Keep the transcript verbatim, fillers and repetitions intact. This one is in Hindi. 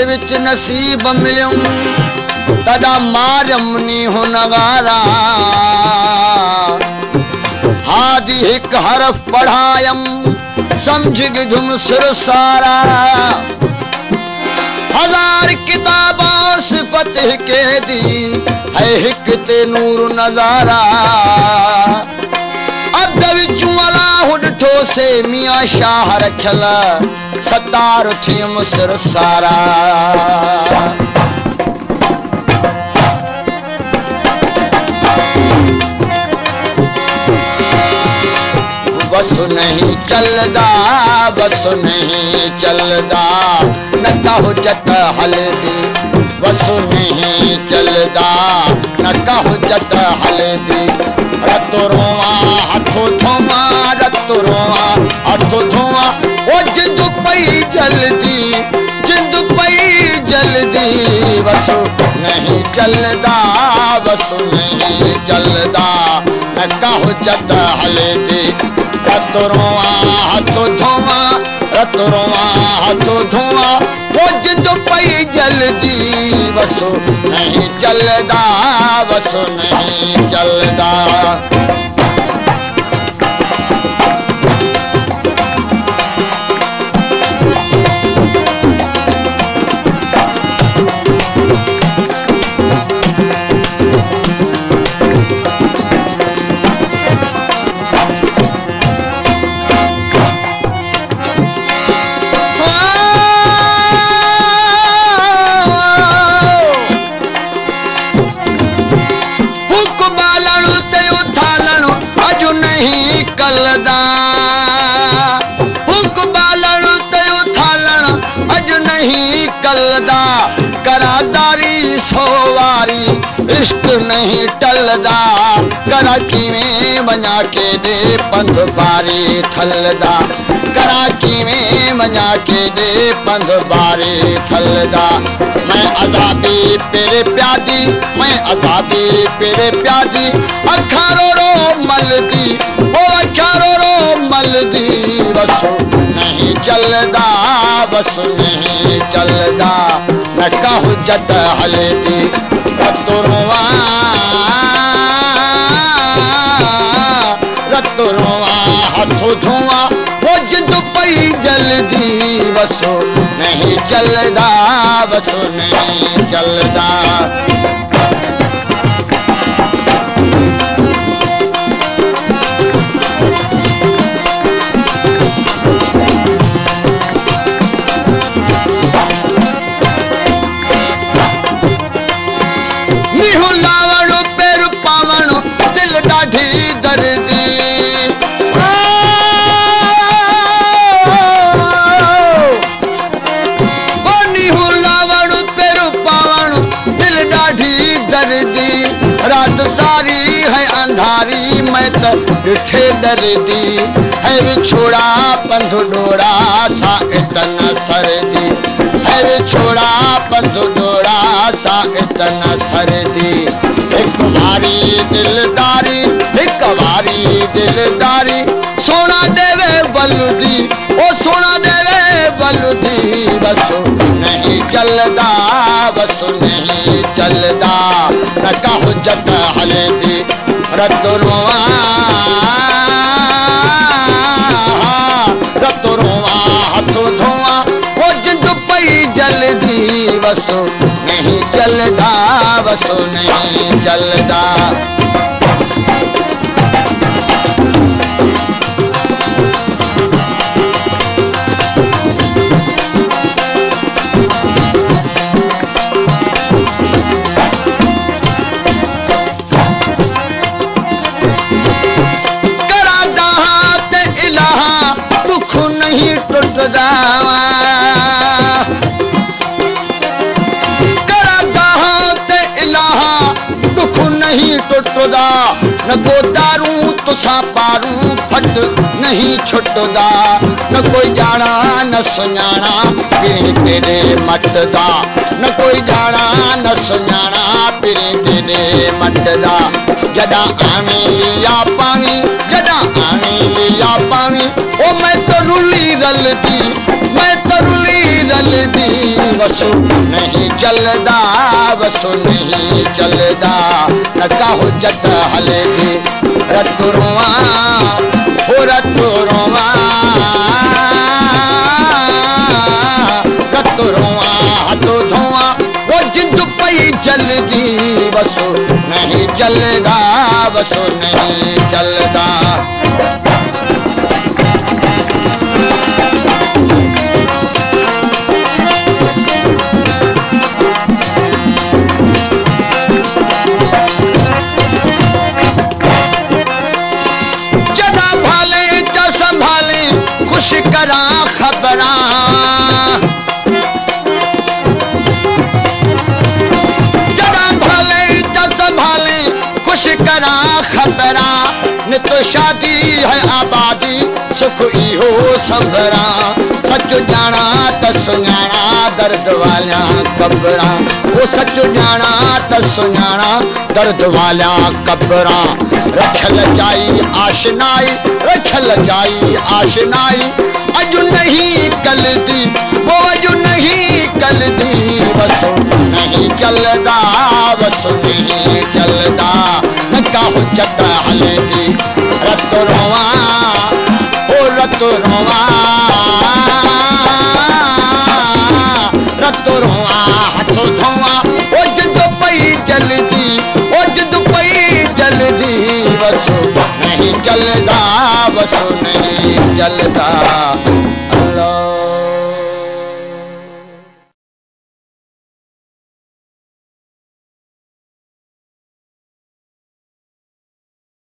विच नसीब मिलूं तदा मारम नी हो नगारा हादी एक हरफ पढ़ायम समझ गिधुम सिर सारा हजार किताबां सिफत के दी है हिक ते नूर नजारा अब विचू अलाह डिठो से मियां शाह रखल सतार थियम सिर सारा बस नहीं चलदा बस नहीं चलदा न कहो जत हल्दी बस नहीं चलदा न कहो जत हल्दी रत रोआ हथो धोआ रत रोआ हथो धोआ ओ जिंद पई जल्दी जिंद पई जल्दी बस नहीं चलदा बस नहीं चलदा न कहो जत हल्दी रत रोआ हथो धोआ रत रोआ हथो धोआ वो जिंद पई जल्दी बसो नहीं चलदा बसो नहीं चलदा करादारी सोवारी इश्क नहीं टलदा कराची में बना के दे पंध बारी थलदा कराची में बना के दे पंध बारी थलदा मैं अजाबी पेरे प्यादी मैं अजाबी पेरे प्यादी अखारो रो मलदी ओ अखारो रो मलदी बसो नहीं चलदा बस नहीं चलदा न कहो जत हल्दी रत रोआ रत रोआ हथो धोआ वो जिंद पई जल्दी बसो नहीं चलदा बसो नहीं चलदा रात सारी है अंधारी मैं तो डिठे दर्दी है विछोड़ा पंधु डोरा सा इतना सर्दी है विछोड़ा पंधु डोरा सा इतना सर्दी एक बारी दिलदारी एक बारी दिलदारी सोना देवे बलुदी ओ सोना देवे बलुदी बसो नहीं चलदा बसो नहीं चलदा न कहो जत हल्दी रत रोआ रत रोआ हथो धोआ वो जिंद पई जल्दी बसो नहीं चलदा बसो नहीं चलदा टुटदा न को दारू तुसा पारू फट नहीं छुटदा न कोई जाना न सुनाना पिरी तेरे मटदा न कोई जाना न सुनाना पिरी तेरे मटदा जदा आमी लिया पानी जदा आमी लिया पानी ओ मैं तो रुली रलदी मैं तो रुली रल जल्दी वसु नहीं चलदा वसु नहीं चलदा नका हो जत हले दी रतुरवा हो रतुरवा रतुरवा हथो धुआं वो जिद पई जल्दी वसु नहीं चलदा वसु नहीं चलदा खुश करा खबरा जदा भाले जद संभाले खुश करा खबरा न तो शादी है आबादी सुख इहो संभरा सच जाना त सुञाणा दर्द वाला कबरा वो सच जाना त सुञाणा दर्द वाला कबरा रखल जाई आशनाई रखल जाई आशनाई अजु नहीं कल दी वो अजु नहीं कल दी वसु नहीं चलदा वसु नहीं चलदा नका हो जत हले दी रतुरवा ओ रतुरवा रतुरवा हथो धुआं ओ जिद पई जल्दी ओ जिद पई जल्दी वसु नहीं चलदा वसु नहीं चलदा